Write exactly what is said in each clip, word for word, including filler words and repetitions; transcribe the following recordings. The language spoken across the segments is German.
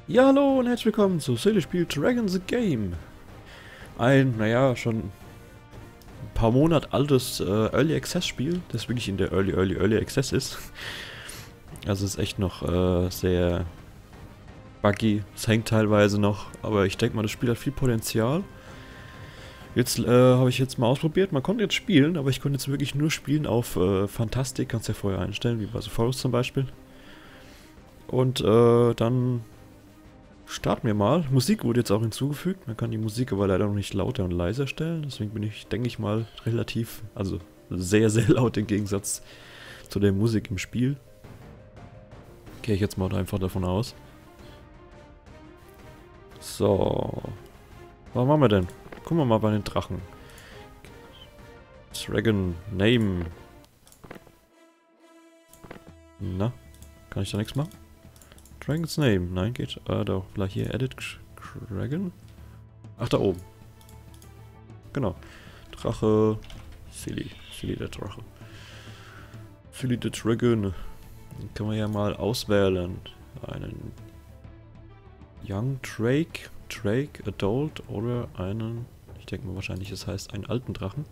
Ja, hallo und herzlich willkommen zu Silly Spiel Dragon the Game. Ein, naja, schon ein paar Monate altes äh, Early Access Spiel, das wirklich in der Early, Early, Early Access ist. Also es ist echt noch äh, sehr buggy, es hängt teilweise noch, aber ich denke mal, das Spiel hat viel Potenzial. Jetzt äh, habe ich jetzt mal ausprobiert, man konnte jetzt spielen, aber ich konnte jetzt wirklich nur spielen auf äh, Fantastik, kannst du ja vorher einstellen, wie bei The Forest zum Beispiel. Und äh, dann starten wir mal. Musik wurde jetzt auch hinzugefügt. Man kann die Musik aber leider noch nicht lauter und leiser stellen. Deswegen bin ich, denke ich mal, relativ, also sehr, sehr laut im Gegensatz zu der Musik im Spiel. Gehe ich jetzt mal einfach davon aus. So. Was machen wir denn? Gucken wir mal bei den Drachen. Dragon Name. Na? Kann ich da nichts machen? Dragon's Name. Nein, geht. Äh, da vielleicht hier Edit Dragon. Ach, da oben. Genau. Drache. Silly. Silly der Drache. Silly der Dragon. Den können wir ja mal auswählen. Einen Young Drake. Drake Adult oder einen. Ich denke mal wahrscheinlich, es heißt einen alten Drachen.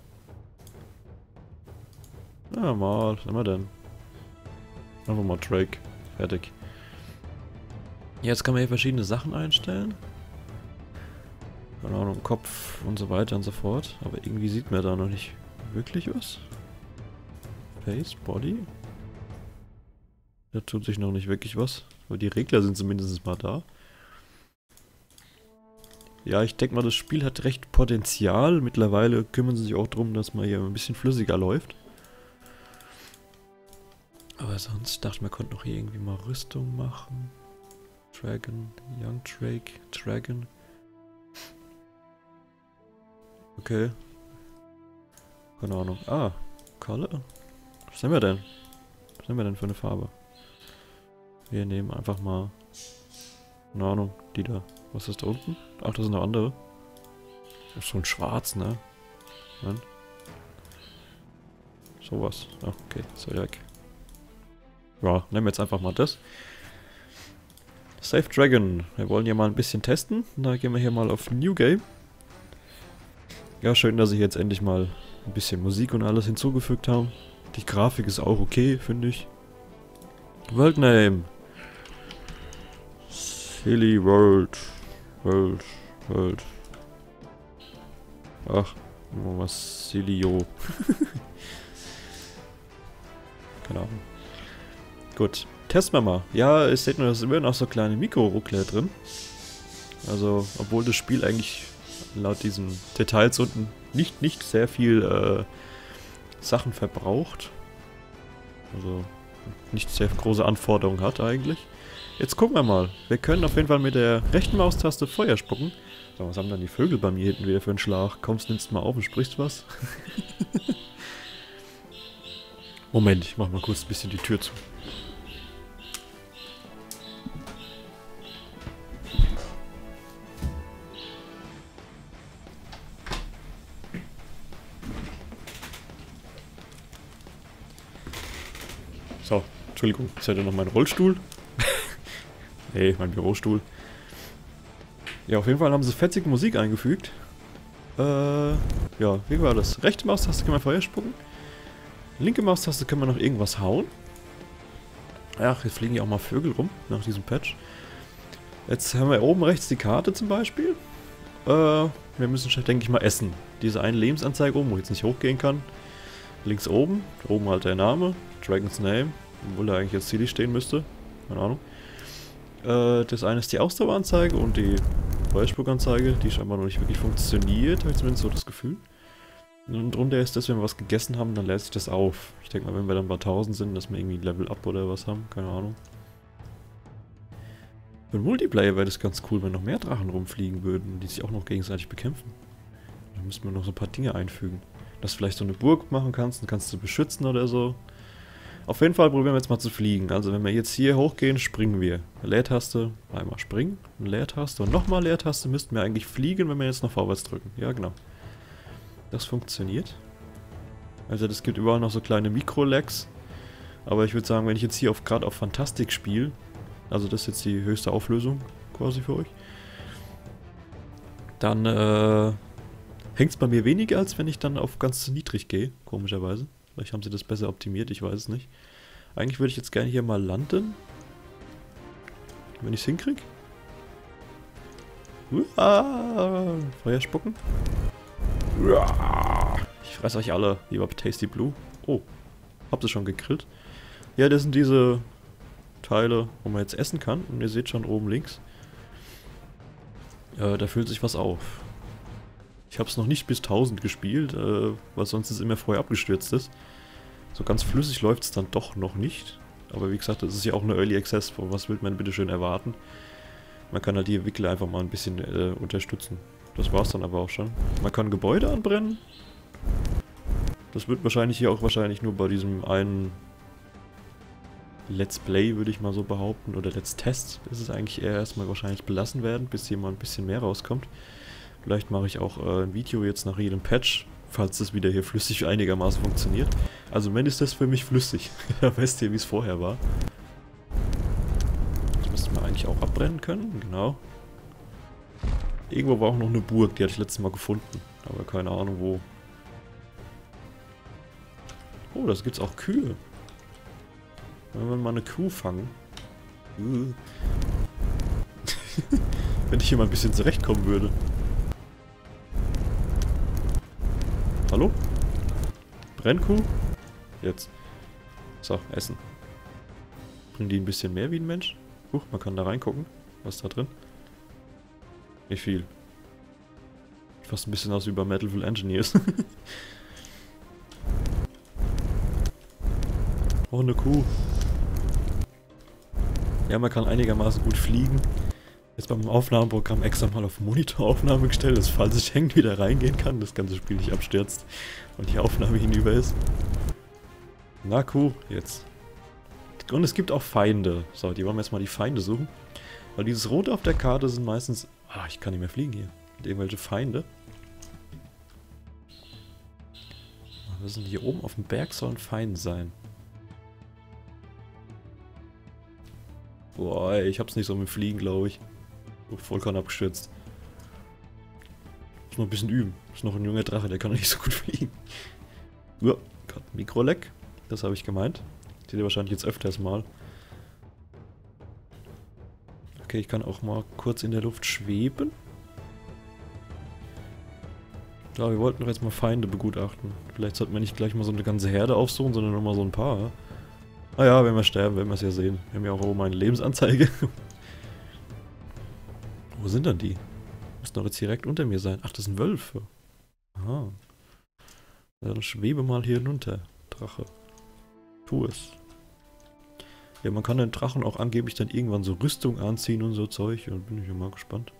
Na mal. Was haben wir denn? Einfach mal Drake. Fertig. Jetzt kann man hier verschiedene Sachen einstellen. Keine Ahnung, Kopf und so weiter und so fort. Aber irgendwie sieht man da noch nicht wirklich was. Face, Body. Da tut sich noch nicht wirklich was. Aber die Regler sind zumindest mal da. Ja, ich denke mal, das Spiel hat recht Potenzial. Mittlerweile kümmern sie sich auch darum, dass man hier ein bisschen flüssiger läuft. Aber sonst dachte ich, man konnte noch hier irgendwie mal Rüstung machen. Dragon, Young Drake, Dragon. Okay. Keine Ahnung. Ah, Color? Was nehmen wir denn? Was nehmen wir denn für eine Farbe? Wir nehmen einfach mal... Keine Ahnung, die da. Was ist da unten? Ach, das sind noch andere. Das ist schon schwarz, ne? Nein. Sowas. Ach, okay, soll weg. Ja, nehmen wir jetzt einfach mal das. Save Dragon. Wir wollen ja mal ein bisschen testen. Da gehen wir hier mal auf New Game. Ja, schön, dass sie jetzt endlich mal ein bisschen Musik und alles hinzugefügt haben. Die Grafik ist auch okay, finde ich. World Name. Silly World. World. World. Ach, was Silio. Keine Ahnung. Gut. Testen wir mal. Ja, ihr seht nur, da sind immer noch so kleine Mikro-Ruckler drin. Also, obwohl das Spiel eigentlich laut diesen Details unten nicht, nicht sehr viel äh, Sachen verbraucht. Also, nicht sehr große Anforderungen hat eigentlich. Jetzt gucken wir mal. Wir können auf jeden Fall mit der rechten Maustaste Feuer spucken. So, was haben dann die Vögel bei mir hinten wieder für einen Schlag? Kommst, nimmst mal auf und sprichst was? Moment, ich mach mal kurz ein bisschen die Tür zu. So, Entschuldigung, ist ja noch mein Rollstuhl. Nee, mein Bürostuhl. Ja, auf jeden Fall haben sie fetzige Musik eingefügt. Äh, ja, wie war das? Rechte Maustaste kann man Feuer spucken. Linke Maustaste kann man noch irgendwas hauen. Ach, jetzt fliegen ja auch mal Vögel rum, nach diesem Patch. Jetzt haben wir oben rechts die Karte zum Beispiel. Äh, wir müssen, denke ich mal, essen. Diese eine Lebensanzeige oben, wo ich jetzt nicht hochgehen kann. Links oben, oben halt der Name, Dragon's Name, obwohl da eigentlich jetzt Silly stehen müsste. Keine Ahnung. Äh, das eine ist die Ausdaueranzeige und die Feuerspuckanzeige, die scheinbar noch nicht wirklich funktioniert, habe ich zumindest so das Gefühl. Und drunter ist das, wenn wir was gegessen haben, dann lädt sich das auf. Ich denke mal, wenn wir dann bei tausend sind, dass wir irgendwie Level Up oder was haben, keine Ahnung. Für den Multiplayer wäre das ganz cool, wenn noch mehr Drachen rumfliegen würden, die sich auch noch gegenseitig bekämpfen. Da müssten wir noch so ein paar Dinge einfügen. Dass du vielleicht so eine Burg machen kannst, dann kannst du beschützen oder so. Auf jeden Fall probieren wir jetzt mal zu fliegen. Also wenn wir jetzt hier hochgehen, springen wir. Leertaste, einmal springen, Leertaste und nochmal Leertaste, müssten wir eigentlich fliegen, wenn wir jetzt noch vorwärts drücken. Ja, genau. Das funktioniert. Also das gibt überall noch so kleine Mikro-Lags. Aber ich würde sagen, wenn ich jetzt hier auf gerade auf Fantastik spiele, also das ist jetzt die höchste Auflösung, quasi für euch. Dann äh, hängt es bei mir weniger, als wenn ich dann auf ganz niedrig gehe, komischerweise. Vielleicht haben sie das besser optimiert, ich weiß es nicht. Eigentlich würde ich jetzt gerne hier mal landen. Wenn ich es hinkriege. Uah, Feuer spucken. Uah, ich fresse euch alle, lieber Tasty Blue. Oh, habt ihr schon gegrillt? Ja, das sind diese Teile, wo man jetzt essen kann. Und ihr seht schon oben links. Äh, da füllt sich was auf. Ich habe es noch nicht bis tausend gespielt, äh, weil sonst es immer vorher abgestürzt ist. So ganz flüssig läuft es dann doch noch nicht. Aber wie gesagt, das ist ja auch eine Early Access. Was will man bitte schön erwarten? Man kann halt die Entwickler einfach mal ein bisschen äh, unterstützen. Das war's dann aber auch schon. Man kann Gebäude anbrennen. Das wird wahrscheinlich hier auch wahrscheinlich nur bei diesem einen Let's Play, würde ich mal so behaupten, oder Let's Test ist es eigentlich eher erstmal wahrscheinlich belassen werden, bis hier mal ein bisschen mehr rauskommt. Vielleicht mache ich auch äh, ein Video jetzt nach jedem Patch, falls das wieder hier flüssig einigermaßen funktioniert. Also wenn ist das für mich flüssig. Da wisst ihr, wie es vorher war. Das müsste man eigentlich auch abbrennen können, genau. Irgendwo war auch noch eine Burg, die hatte ich letztes Mal gefunden, aber keine Ahnung wo. Oh, das gibt's auch Kühe. Wenn wir mal eine Kuh fangen. Uh. Wenn ich hier mal ein bisschen zurechtkommen würde. Hallo? Brennkuh? Jetzt. So, essen. Bringen die ein bisschen mehr wie ein Mensch? Huch, man kann da reingucken. Was ist da drin? Nicht viel. Fast ein bisschen aus wie bei Metalville Engineers. Oh, eine Kuh. Ja, man kann einigermaßen gut fliegen. Jetzt beim Aufnahmeprogramm extra mal auf Monitoraufnahme gestellt, dass falls ich hängt wieder reingehen kann, das ganze Spiel nicht abstürzt und die Aufnahme hinüber ist. Na Kuh, jetzt. Und es gibt auch Feinde. So, die wollen wir jetzt mal die Feinde suchen. Weil dieses Rote auf der Karte sind meistens... Ah, ich kann nicht mehr fliegen hier. Mit irgendwelche Feinde. Was sind hier oben auf dem Berg sollen Feinde sein? Boah, ey, ich hab's nicht so mit Fliegen, glaube ich. Oh, vollkommen abgestürzt. Muss noch ein bisschen üben. Ist noch ein junger Drache, der kann nicht so gut fliegen. Ja, gerade Mikroleck. Das habe ich gemeint. Seht ihr wahrscheinlich jetzt öfters mal. Okay, ich kann auch mal kurz in der Luft schweben. Ja, wir wollten doch jetzt mal Feinde begutachten. Vielleicht sollten wir nicht gleich mal so eine ganze Herde aufsuchen, sondern nur mal so ein paar. Ah ja, wenn wir sterben, werden wir es ja sehen. Wir haben ja auch oben eine Lebensanzeige. Wo sind dann die? Müssen doch jetzt direkt unter mir sein. Ach, das sind Wölfe. Aha. Ja, dann schwebe mal hier hinunter, Drache. Tu es. Ja, man kann den Drachen auch angeblich dann irgendwann so Rüstung anziehen und so Zeug. Da bin ich ja mal gespannt.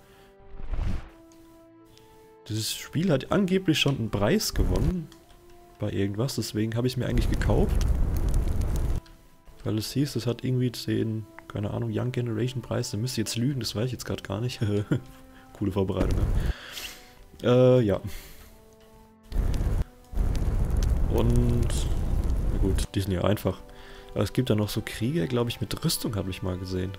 Dieses Spiel hat angeblich schon einen Preis gewonnen. Bei irgendwas, deswegen habe ich es mir eigentlich gekauft. Weil es hieß, es hat irgendwie den, keine Ahnung, Young Generation Preis. Da müsst ihr jetzt lügen, das weiß ich jetzt gerade gar nicht. Coole Vorbereitung. Äh, ja. Und, na gut, die sind ja einfach. Aber es gibt da noch so Krieger, glaube ich, mit Rüstung, habe ich mal gesehen.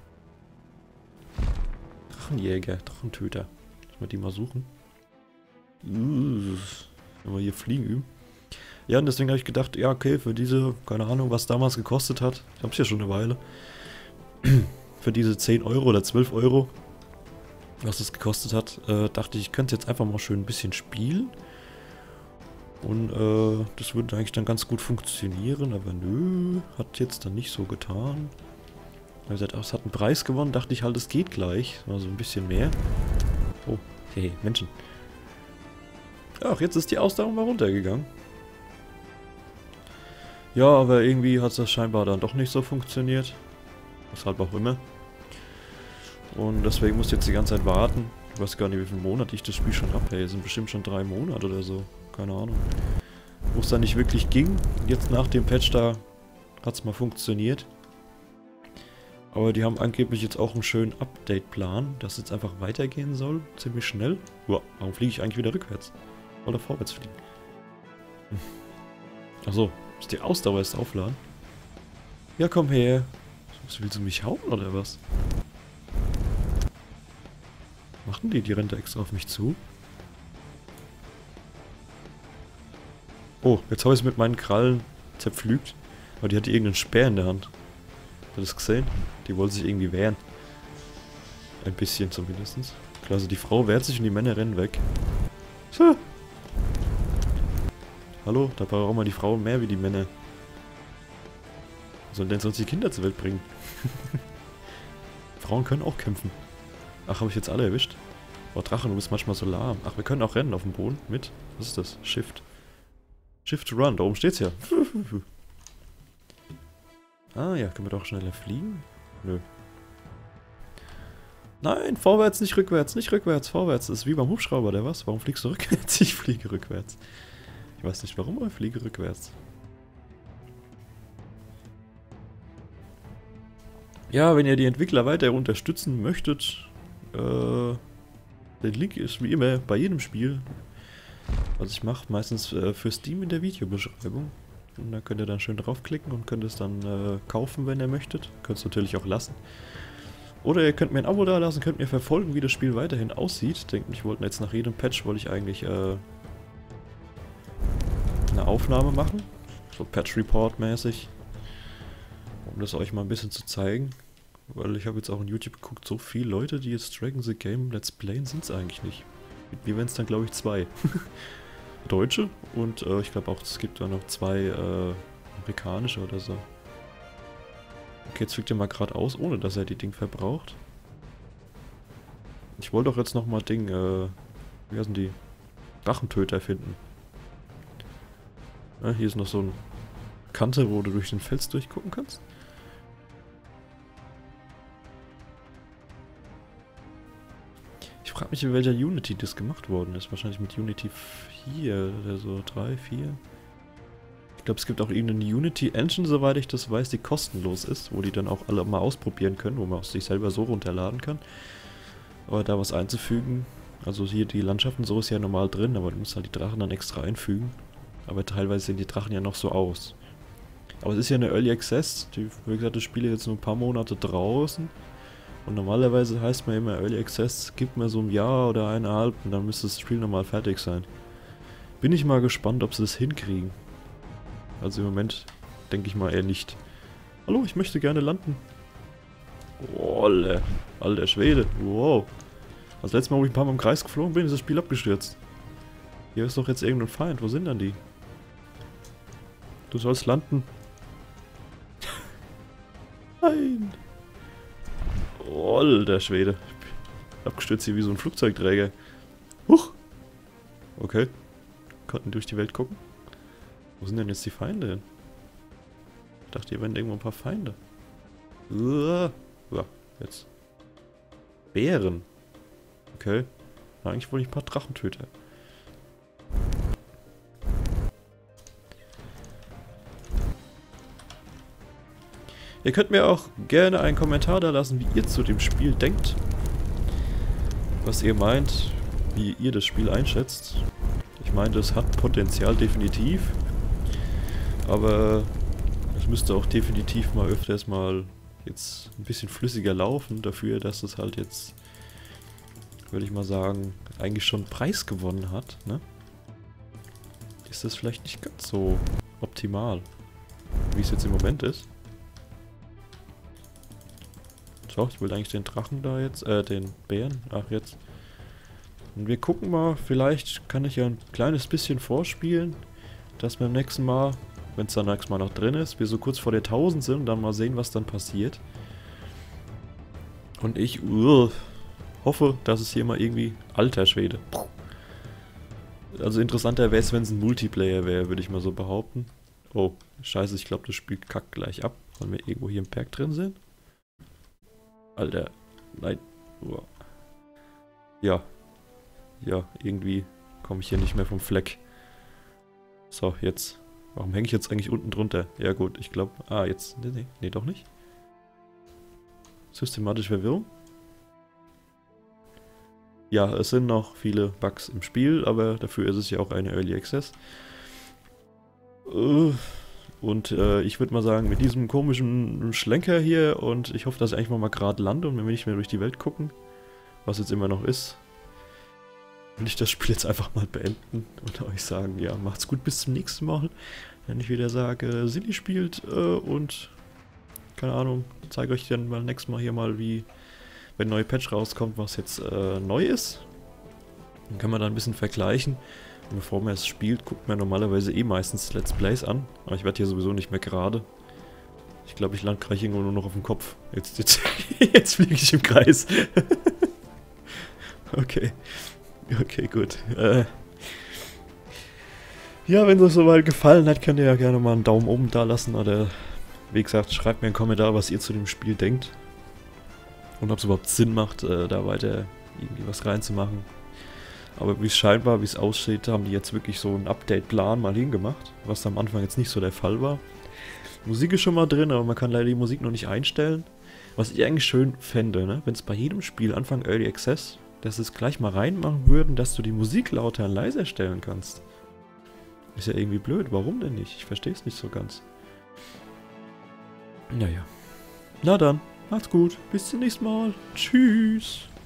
Drachenjäger, Drachentöter. Müssen wir die mal suchen. Uh, wenn wir hier fliegen üben. Ja, und deswegen habe ich gedacht, ja, okay, für diese, keine Ahnung, was damals gekostet hat, ich habe es ja schon eine Weile, für diese zehn Euro oder zwölf Euro, was es gekostet hat, äh, dachte ich, ich könnte jetzt einfach mal schön ein bisschen spielen. Und äh, das würde eigentlich dann ganz gut funktionieren, aber nö, hat jetzt dann nicht so getan. Wie gesagt, es hat einen Preis gewonnen, dachte ich halt, es geht gleich, also ein bisschen mehr. Oh, hey, Menschen. Ach, jetzt ist die Ausdauer mal runtergegangen. Ja, aber irgendwie hat das scheinbar dann doch nicht so funktioniert. Weshalb auch immer. Und deswegen muss ich jetzt die ganze Zeit warten. Ich weiß gar nicht, wie viele Monate ich das Spiel schon habe. Hey, es sind bestimmt schon drei Monate oder so. Keine Ahnung. Wo es dann nicht wirklich ging. Jetzt nach dem Patch da hat es mal funktioniert. Aber die haben angeblich jetzt auch einen schönen Update-Plan, dass es jetzt einfach weitergehen soll. Ziemlich schnell. Uah, warum fliege ich eigentlich wieder rückwärts? Oder vorwärts fliegen? Hm. Achso. Muss die Ausdauer erst aufladen? Ja, komm her. Was, willst du mich hauen oder was? machen die? Die rennt extra auf mich zu. Oh, jetzt habe ich es mit meinen Krallen zerpflügt. Aber die hatte irgendeinen Speer in der Hand. Hat das gesehen? Die wollte sich irgendwie wehren. Ein bisschen zumindest. Klar, also die Frau wehrt sich und die Männer rennen weg. So. Hallo, da braucht mal die Frauen mehr wie die Männer. Was sollen denn sonst die Kinder zur Welt bringen? Frauen können auch kämpfen. Ach, habe ich jetzt alle erwischt? Oh, Drachen, du bist manchmal so lahm. Ach, wir können auch rennen auf dem Boden. Mit? Was ist das? Shift. Shift to run. Da oben steht's ja. Ah ja, können wir doch schneller fliegen? Nö. Nein, vorwärts, nicht rückwärts, nicht rückwärts, vorwärts. Das ist wie beim Hubschrauber, der was? Warum fliegst du rückwärts? Ich fliege rückwärts. Ich weiß nicht warum, aber ich fliege rückwärts. Ja, wenn ihr die Entwickler weiter unterstützen möchtet, äh, der Link ist wie immer bei jedem Spiel, was ich mache, meistens äh, für Steam in der Videobeschreibung. Und da könnt ihr dann schön draufklicken und könnt es dann äh, kaufen, wenn ihr möchtet. Könnt es natürlich auch lassen. Oder ihr könnt mir ein Abo da lassen, könnt mir verfolgen, wie das Spiel weiterhin aussieht. Denkt, ich wollte jetzt nach jedem Patch, wollte ich eigentlich äh, eine Aufnahme machen. So Patch Report mäßig. Um das euch mal ein bisschen zu zeigen. Weil ich habe jetzt auch in YouTube geguckt, so viele Leute, die jetzt Dragon the Game Let's Playen, sind es eigentlich nicht. Wir wären es dann glaube ich zwei. Deutsche und äh, ich glaube auch, es gibt da noch zwei äh, amerikanische oder so. Okay, jetzt fliegt er mal geradeaus, ohne dass er die Ding verbraucht. Ich wollte doch jetzt nochmal Ding, äh, wie heißen die? Drachentöter finden. Ja, hier ist noch so eine Kante, wo du durch den Fels durchgucken kannst. Ich frage mich, in welcher Unity das gemacht worden ist. Wahrscheinlich mit Unity vier oder so, drei, vier. Ich glaube, es gibt auch irgendeine Unity Engine, soweit ich das weiß, die kostenlos ist, wo die dann auch alle mal ausprobieren können, wo man auch sich selber so runterladen kann. Aber da was einzufügen, also hier die Landschaften, so ist ja normal drin, aber du musst halt die Drachen dann extra einfügen. Aber teilweise sehen die Drachen ja noch so aus. Aber es ist ja eine Early Access, die, wie gesagt, das Spiel ist jetzt nur ein paar Monate draußen. Und normalerweise heißt man immer Early Access, gibt mir so ein Jahr oder eineinhalb und dann müsste das Spiel nochmal fertig sein. Bin ich mal gespannt, ob sie das hinkriegen. Also im Moment denke ich mal eher nicht. Hallo, ich möchte gerne landen. Oh, alter, alter Schwede, wow. Das letzte Mal, wo ich ein paar Mal im Kreis geflogen bin, ist das Spiel abgestürzt. Hier ist doch jetzt irgendein Feind, wo sind denn die? Du sollst landen. Nein. Oh, alter Schwede. Abgestürzt hier wie so ein Flugzeugträger. Huch. Okay. Konnten durch die Welt gucken. Wo sind denn jetzt die Feinde? Ich dachte, hier wären irgendwo ein paar Feinde. Uah. Ja, jetzt. Bären. Okay. Na, eigentlich wollte ich ein paar Drachentöter. Ihr könnt mir auch gerne einen Kommentar da lassen, wie ihr zu dem Spiel denkt. Was ihr meint, wie ihr das Spiel einschätzt. Ich meine, das hat Potenzial definitiv. Aber es müsste auch definitiv mal öfters mal jetzt ein bisschen flüssiger laufen. Dafür, dass es halt jetzt, würde ich mal sagen, eigentlich schon einen Preis gewonnen hat. Ne? Ist das vielleicht nicht ganz so optimal, wie es jetzt im Moment ist. So, ich will eigentlich den Drachen da jetzt, äh, den Bären, ach jetzt. Und wir gucken mal, vielleicht kann ich ja ein kleines bisschen vorspielen, dass beim nächsten Mal, wenn es dann nächstes Mal noch drin ist, wir so kurz vor der tausend sind und dann mal sehen, was dann passiert. Und ich uh, hoffe, dass es hier mal irgendwie, alter Schwede. Also interessanter wäre es, wenn es ein Multiplayer wäre, würde ich mal so behaupten. Oh, scheiße, ich glaube, das Spiel kackt gleich ab, weil wir irgendwo hier im Berg drin sind. Alter, nein. Uah. Ja. Ja, irgendwie komme ich hier nicht mehr vom Fleck. So, jetzt. Warum hänge ich jetzt eigentlich unten drunter? Ja gut, ich glaube... Ah, jetzt... Nee, nee, nee, doch nicht. Systematische Verwirrung. Ja, es sind noch viele Bugs im Spiel, aber dafür ist es ja auch eine Early Access. Und äh, ich würde mal sagen, mit diesem komischen Schlenker hier und ich hoffe, dass ich einfach mal gerade lande und wenn wir nicht mehr durch die Welt gucken, was jetzt immer noch ist, will ich das Spiel jetzt einfach mal beenden und euch sagen, ja, macht's gut, bis zum nächsten Mal. Wenn ich wieder sage, Silly spielt äh, und, keine Ahnung, zeige euch dann mal nächstes Mal hier mal, wie, wenn ein neuer Patch rauskommt, was jetzt äh, neu ist. Dann kann man da ein bisschen vergleichen. Und bevor man es spielt, guckt man normalerweise eh meistens Let's Plays an. Aber ich werde hier sowieso nicht mehr gerade. Ich glaube, ich lande gleich irgendwo nur noch auf dem Kopf. Jetzt, jetzt, jetzt fliege ich im Kreis. Okay. Okay, gut. Äh ja, wenn es euch soweit gefallen hat, könnt ihr ja gerne mal einen Daumen oben da lassen. Oder, wie gesagt, schreibt mir einen Kommentar, was ihr zu dem Spiel denkt. Und ob es überhaupt Sinn macht, äh, da weiter irgendwie was reinzumachen. Aber wie es scheinbar, wie es aussieht, haben die jetzt wirklich so einen Update-Plan mal hingemacht, was am Anfang jetzt nicht so der Fall war. Musik ist schon mal drin, aber man kann leider die Musik noch nicht einstellen. Was ich eigentlich schön fände, ne? Wenn es bei jedem Spiel Anfang Early Access, dass sie es gleich mal reinmachen würden, dass du die Musik lauter und leiser stellen kannst. Ist ja irgendwie blöd, warum denn nicht? Ich verstehe es nicht so ganz. Naja. Na dann, macht's gut, bis zum nächsten Mal. Tschüss.